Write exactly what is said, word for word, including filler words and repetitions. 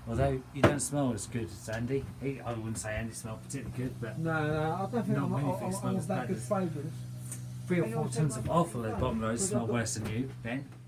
Although you don't smell as good as Andy. He, I wouldn't say Andy smelled particularly good, but No, no, I don't think not I'm, many I'm, things I'm, smell I'm as that bad good as fragrance. three or four tons of offal at the bottom road smell worse than you, Ben.